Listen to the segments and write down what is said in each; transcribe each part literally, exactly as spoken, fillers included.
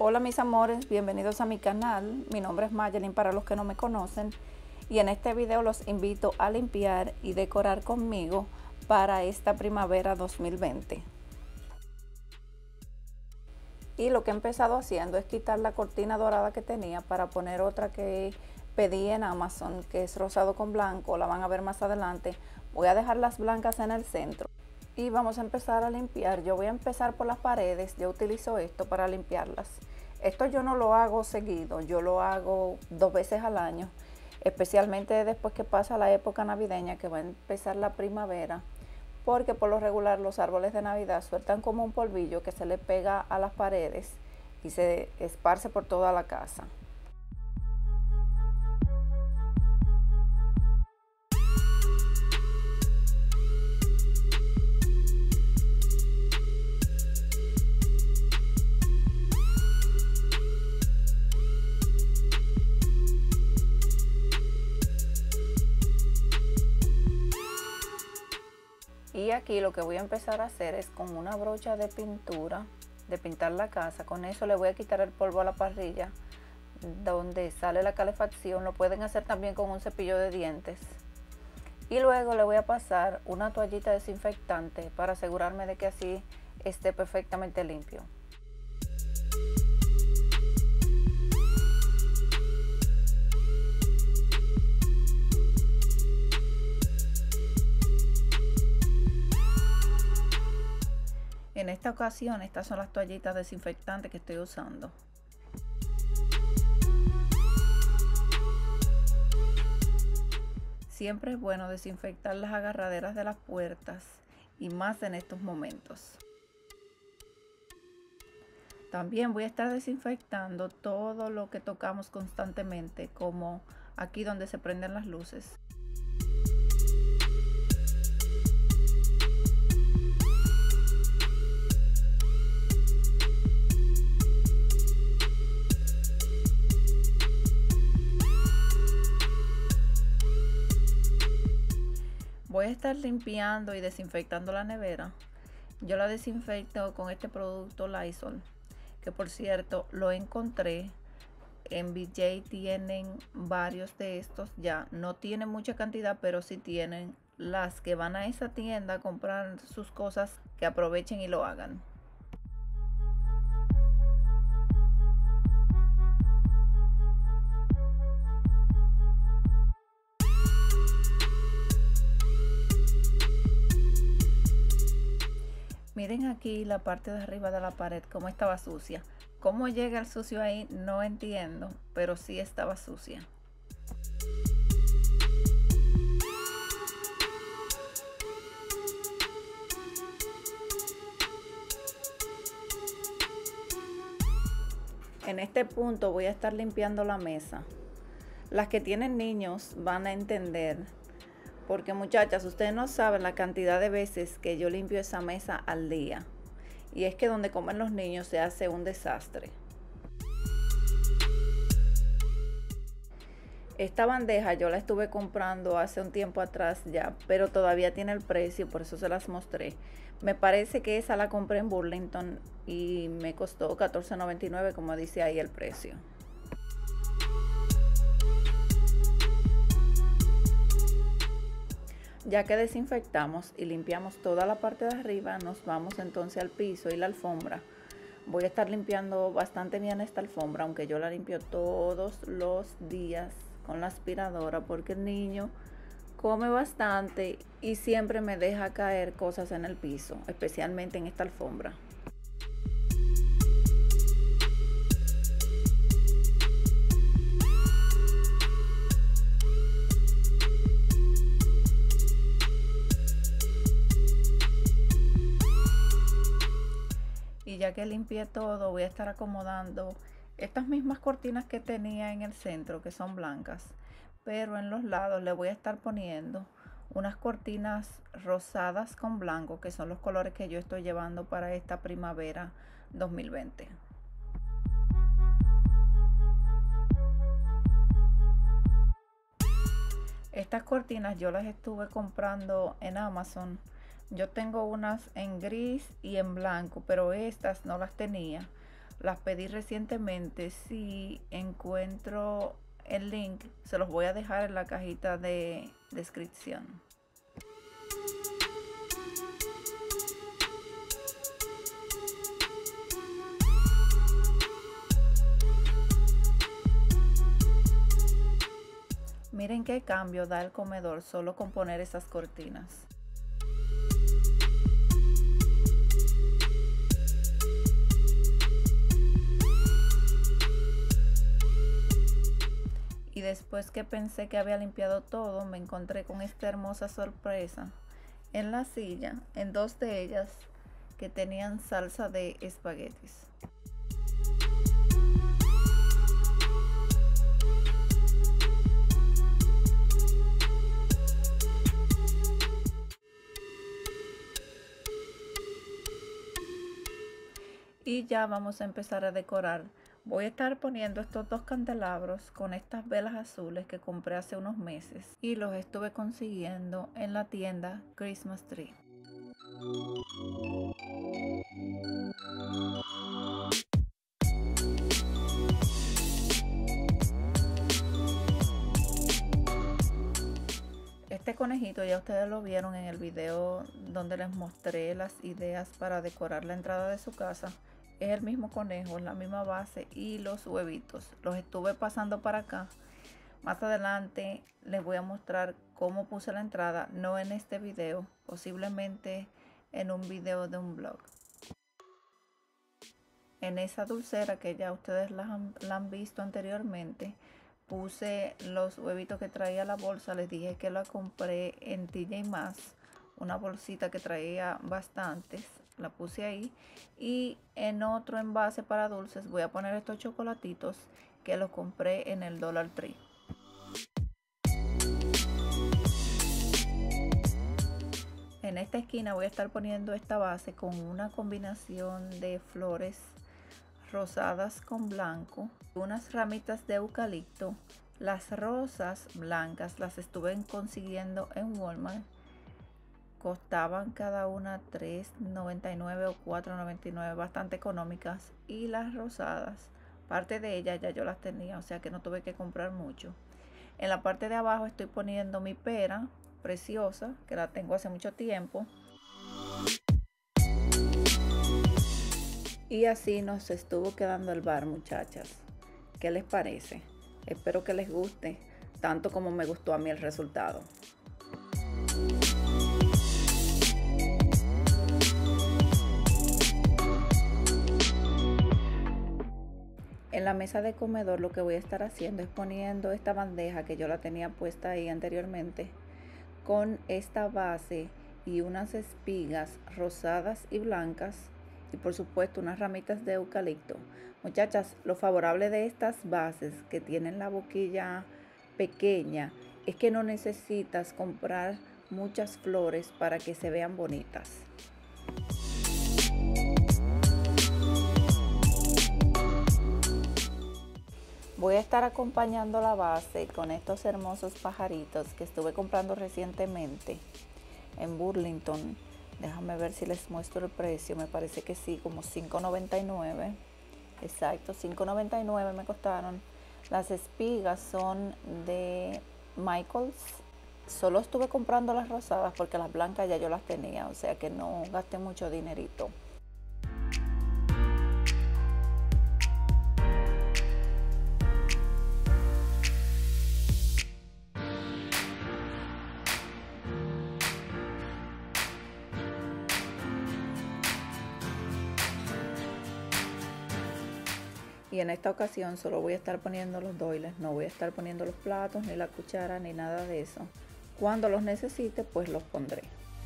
Hola mis amores, bienvenidos a mi canal. Mi nombre es Mayelin para los que no me conocen y en este video los invito a limpiar y decorar conmigo para esta primavera dos mil veinte. Y lo que he empezado haciendo es quitar la cortina dorada que tenía para poner otra que pedí en Amazon, que es rosado con blanco. La van a ver más adelante. Voy a dejar las blancas en el centro y vamos a empezar a limpiar. Yo voy a empezar por las paredes. Yo utilizo esto para limpiarlas. Esto yo no lo hago seguido, yo lo hago dos veces al año, especialmente después que pasa la época navideña, que va a empezar la primavera, porque por lo regular los árboles de Navidad sueltan como un polvillo que se le pega a las paredes y se esparce por toda la casa. Y aquí lo que voy a empezar a hacer es con una brocha de pintura, de pintar la casa. Con eso le voy a quitar el polvo a la parrilla donde sale la calefacción. Lo pueden hacer también con un cepillo de dientes. Y luego le voy a pasar una toallita desinfectante para asegurarme de que así esté perfectamente limpio. En esta ocasión, estas son las toallitas desinfectantes que estoy usando. Siempre es bueno desinfectar las agarraderas de las puertas y más en estos momentos. También voy a estar desinfectando todo lo que tocamos constantemente, como aquí donde se prenden las luces. Voy a estar limpiando y desinfectando la nevera. Yo la desinfecto con este producto Lysol, que por cierto lo encontré en B J. Tienen varios de estos ya. No tienen mucha cantidad, pero sí tienen. Las que van a esa tienda a comprar sus cosas, que aprovechen y lo hagan. Miren aquí la parte de arriba de la pared, cómo estaba sucia. Cómo llega el sucio ahí, no entiendo, pero sí estaba sucia. En este punto voy a estar limpiando la mesa. Las que tienen niños van a entender. Porque muchachas, ustedes no saben la cantidad de veces que yo limpio esa mesa al día. Y es que donde comen los niños se hace un desastre. Esta bandeja yo la estuve comprando hace un tiempo atrás ya, pero todavía tiene el precio, por eso se las mostré. Me parece que esa la compré en Burlington y me costó catorce noventa y nueve, como dice ahí el precio. Ya que desinfectamos y limpiamos toda la parte de arriba, nos vamos entonces al piso y la alfombra. Voy a estar limpiando bastante bien esta alfombra, aunque yo la limpio todos los días con la aspiradora, porque el niño come bastante y siempre me deja caer cosas en el piso, especialmente en esta alfombra. Y ya que limpié todo, voy a estar acomodando estas mismas cortinas que tenía en el centro, que son blancas, pero en los lados le voy a estar poniendo unas cortinas rosadas con blanco, que son los colores que yo estoy llevando para esta primavera dos mil veinte. Estas cortinas yo las estuve comprando en Amazon. Yo tengo unas en gris y en blanco, pero estas no las tenía. Las pedí recientemente. Si encuentro el link, se los voy a dejar en la cajita de descripción. Miren qué cambio da el comedor solo con poner esas cortinas. Y después que pensé que había limpiado todo, me encontré con esta hermosa sorpresa en la silla, en dos de ellas que tenían salsa de espaguetis. Y ya vamos a empezar a decorar. Voy a estar poniendo estos dos candelabros con estas velas azules que compré hace unos meses y los estuve consiguiendo en la tienda Christmas Tree. Este conejito ya ustedes lo vieron en el video donde les mostré las ideas para decorar la entrada de su casa. Es el mismo conejo, es la misma base y los huevitos. Los estuve pasando para acá. Más adelante les voy a mostrar cómo puse la entrada, no en este video, posiblemente en un video de un blog. En esa dulcera que ya ustedes la han, la han visto anteriormente, puse los huevitos que traía la bolsa. Les dije que la compré en T J Maxx, una bolsita que traía bastantes. La puse ahí, y en otro envase para dulces voy a poner estos chocolatitos que los compré en el Dollar Tree. En esta esquina voy a estar poniendo esta base con una combinación de flores rosadas con blanco, unas ramitas de eucalipto. Las rosas blancas las estuve consiguiendo en Walmart. Costaban cada una tres noventa y nueve o cuatro noventa y nueve, bastante económicas. Y las rosadas, parte de ellas ya yo las tenía, o sea que no tuve que comprar mucho. En la parte de abajo estoy poniendo mi pera preciosa, que la tengo hace mucho tiempo. Y así nos estuvo quedando el bar, muchachas. ¿Qué les parece? Espero que les guste, tanto como me gustó a mí el resultado. En la mesa de comedor lo que voy a estar haciendo es poniendo esta bandeja que yo la tenía puesta ahí anteriormente, con esta base y unas espigas rosadas y blancas, y por supuesto unas ramitas de eucalipto. Muchachas, lo favorable de estas bases que tienen la boquilla pequeña es que no necesitas comprar muchas flores para que se vean bonitas. Voy a estar acompañando la base con estos hermosos pajaritos que estuve comprando recientemente en Burlington. Déjame ver si les muestro el precio. Me parece que sí, como cinco noventa y nueve. Exacto, cinco noventa y nueve me costaron. Las espigas son de Michaels. Solo estuve comprando las rosadas porque las blancas ya yo las tenía, o sea que no gasté mucho dinerito. Y en esta ocasión solo voy a estar poniendo los doiles, no voy a estar poniendo los platos, ni la cuchara, ni nada de eso. Cuando los necesite, pues los pondré.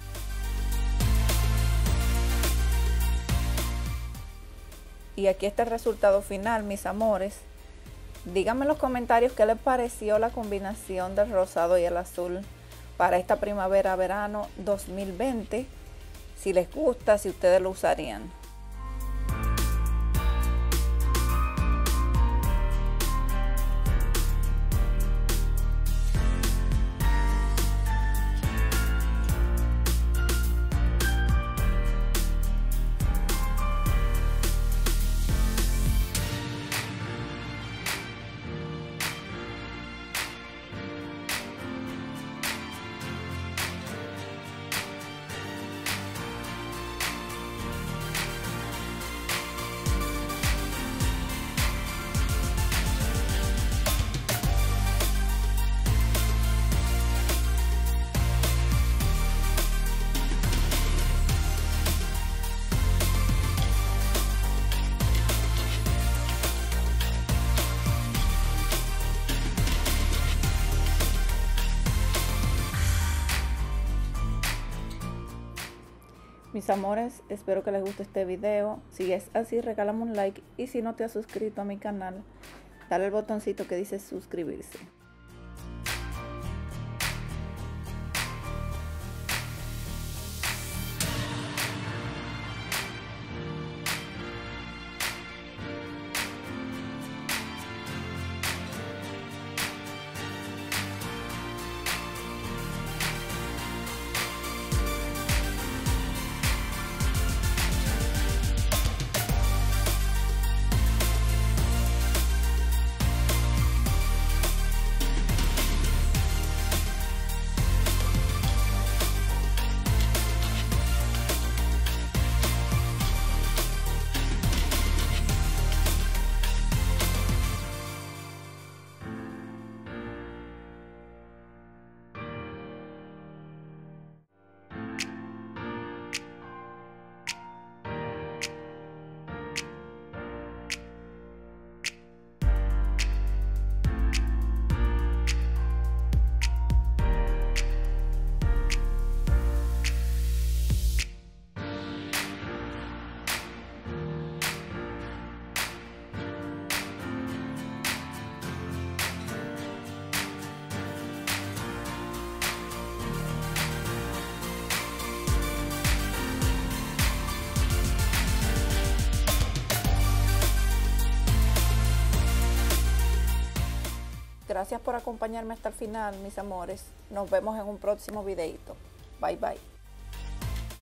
Y aquí está el resultado final, mis amores. Díganme en los comentarios qué les pareció la combinación del rosado y el azul para esta primavera-verano dos mil veinte. Si les gusta, si ustedes lo usarían. Mis amores, espero que les guste este video. Si es así, regálame un like, y si no te has suscrito a mi canal, dale el botoncito que dice suscribirse. Gracias por acompañarme hasta el final, mis amores. Nos vemos en un próximo videito. Bye, bye.